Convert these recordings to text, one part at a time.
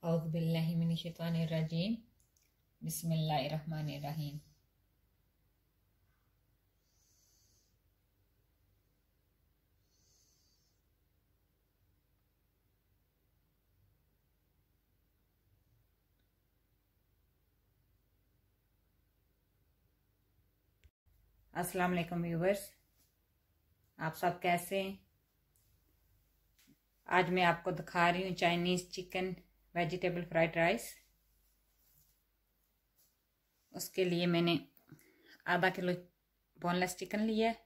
औज़ु बिल्लाहि मिनश शैतानिर रजीम। बिस्मिल्लाहिर रहमानिर रहीम। अस्सलाम वालेकुम व्यूवर्स, आप सब कैसे हैं। आज मैं आपको दिखा रही हूँ Chinese chicken vegetable fried rice. उसके लिए मैंने आधा किलो बोनलेस चिकन लिया है,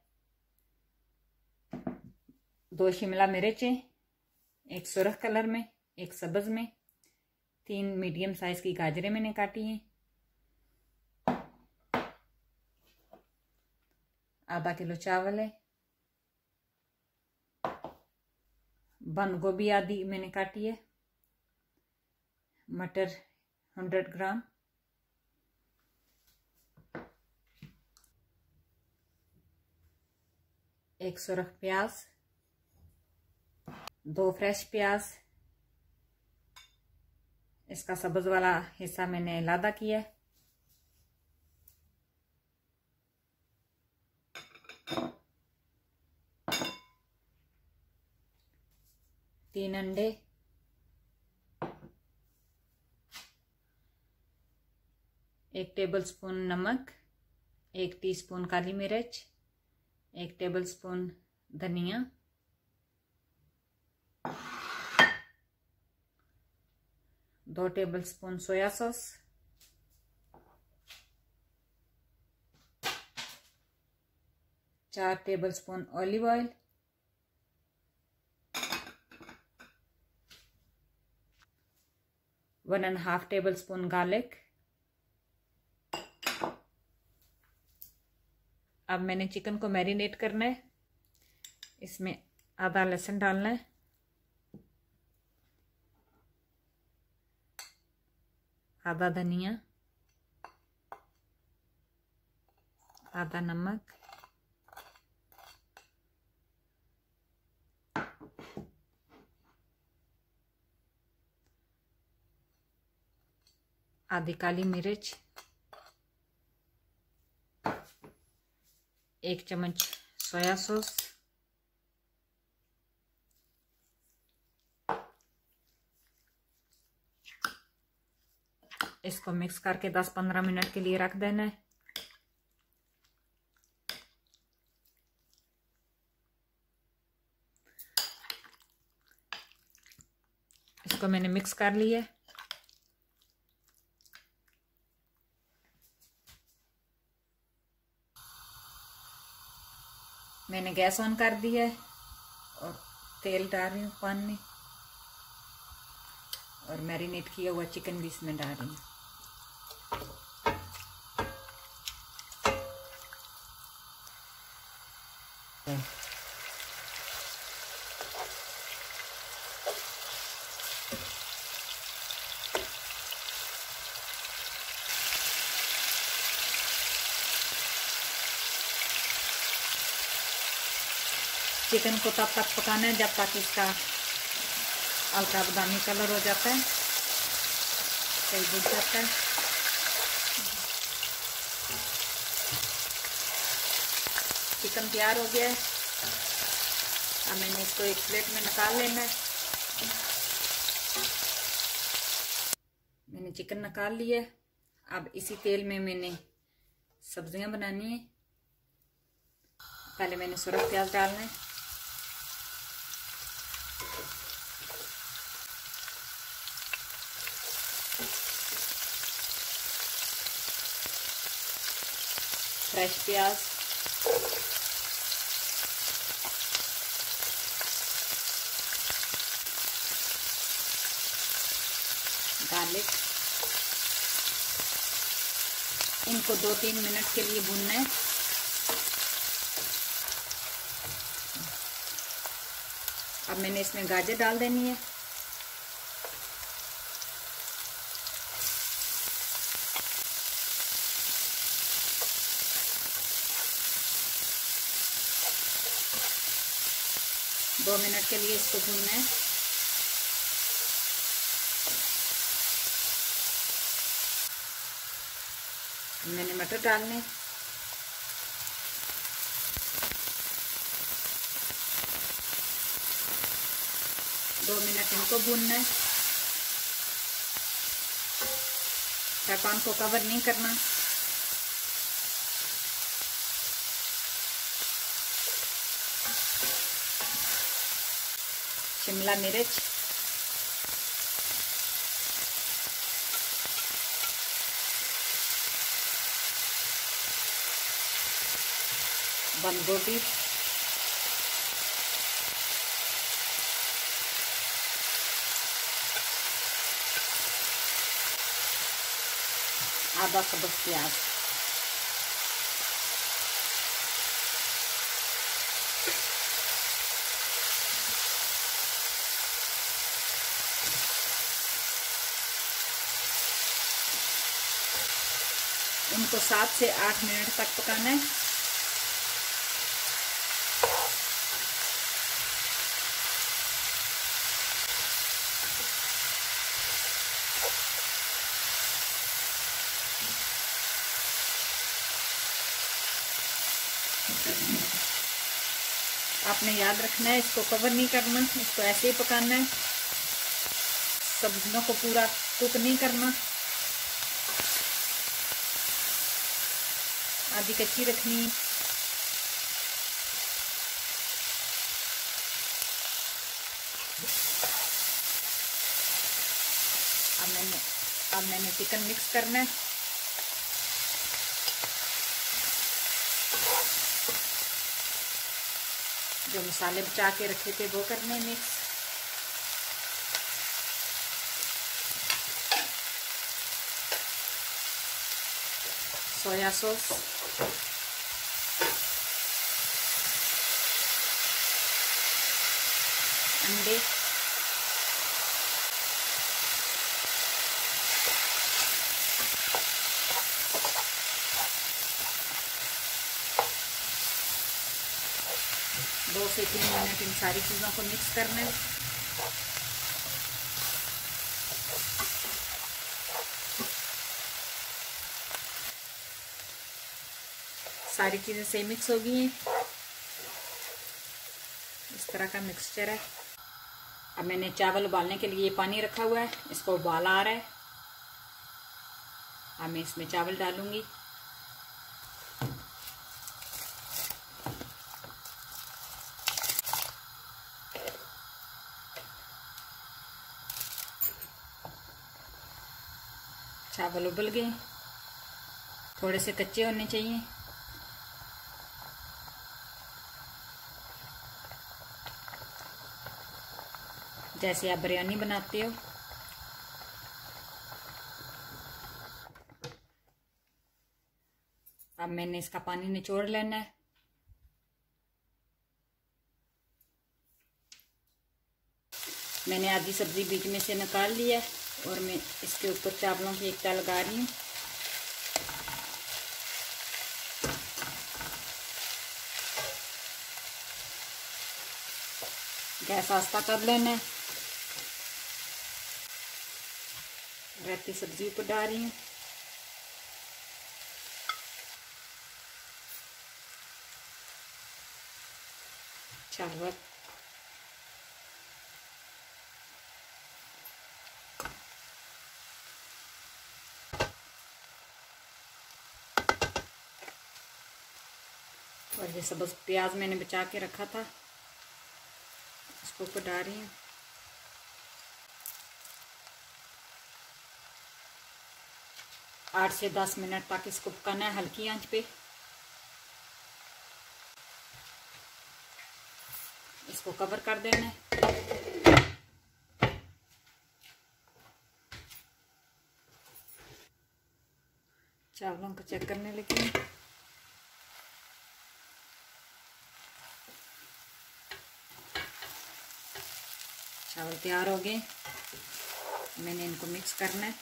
2 शिमला मिर्चें, एक सुर्ख कलर में, एक सब्ज़ में, 3 मीडियम साइज़ की गाजरें मैंने काटी हैं, आधा किलो चावल है, बंद गोभी आधी मैंने काटी है, मटर 100 ग्राम, एक सुर्ख प्याज, 2 फ्रेश प्याज, इसका सब्ज वाला हिस्सा मैंने आलादा किया है, तीन अंडे, एक टेबलस्पून नमक, 1 टीस्पून काली मिर्च, 1 टेबलस्पून धनिया, 2 tablespoon soya sauce, 4 tablespoon olive oil, 1.5 tablespoon garlic. अब मैंने चिकन को मैरिनेट करना है। इसमें आधा लहसुन डालना है, आधा धनिया, आधा नमक, आधी काली मिर्च, 1 चम्मच सोया सॉस, इसको मिक्स करके 10-15 मिनट के लिए रख देना है। इसको मैंने मिक्स कर लिया है। मैंने गैस ऑन कर दिया है और तेल डाल रही हूँ पैन में, और मैरिनेट किया हुआ चिकन भी इसमें डाल रही हूँ। चिकन को तब तक पकाना है जब तक इसका हल्का बादामी कलर हो जाता है, सही भुन जाता है। चिकन तैयार हो गया है। अब मैंने इसको एक प्लेट में निकाल लेना है। मैंने चिकन निकाल लिया है। अब इसी तेल में मैंने सब्जियां बनानी है। पहले मैंने सुर्ख प्याज डालना है, फ्रेश प्याज, गार्लिक, इनको 2-3 मिनट के लिए भूनना है। अब मैंने इसमें गाजर डाल देनी है। दो मिनट के लिए इसको भूनना है। मैंने मटर डालने, दो मिनट इनको भूनना है। पैन को कवर नहीं करना। शिमला मिर्च, बंद गोभी, आधा सब्ज प्याज, इनको 7 से 8 मिनट तक पकाना है। आपने याद रखना है, इसको कवर नहीं करना, इसको ऐसे ही पकाना है। सब्जियों को पूरा कुक नहीं करना, आधी कच्ची रखनी। अब मैंने चिकन मिक्स करना है। जो मसाले बचा के रखे थे वो करने मिक्स। सोया सॉस, अंडे, दो से 3 मिनट इन सारी चीज़ों को मिक्स करना है। सारी चीज़ें से मिक्स हो गई हैं। इस तरह का मिक्सचर है। अब मैंने चावल उबालने के लिए पानी रखा हुआ है, इसको उबाल आ रहा है। अब मैं इसमें चावल डालूंगी। चावल उबल गए, थोड़े से कच्चे होने चाहिए। जैसे आप बिरयानी बनाते हो। अब मैंने इसका पानी निचोड़ लेना है। मैंने आधी सब्जी बीच में से निकाल लिया है और मैं इसके ऊपर चावलों की एक चाल लगा रही हूँ। गैस आस्ता कर लेना है। रहती सब्जी ऊपर डाल रही हूँ। चावल, और ये सब्ज प्याज मैंने बचा के रखा था, इसको ऊपर डाल रही हूँ। आठ से 10 मिनट तक इसको पकाना है हल्की आंच पे। इसको कवर कर देना है। चावलों को चेक करने लगी। चावल तैयार हो गए। मैंने इनको मिक्स करना है।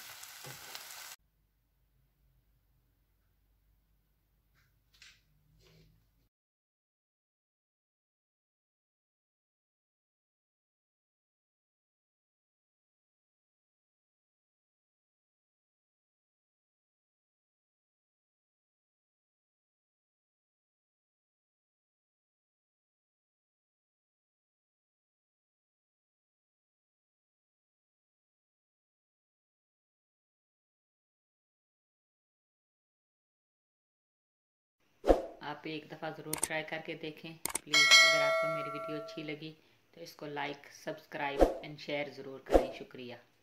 आप एक दफ़ा ज़रूर ट्राई करके देखें प्लीज़। अगर आपको मेरी वीडियो अच्छी लगी तो इसको लाइक, सब्सक्राइब एंड शेयर ज़रूर करें। शुक्रिया।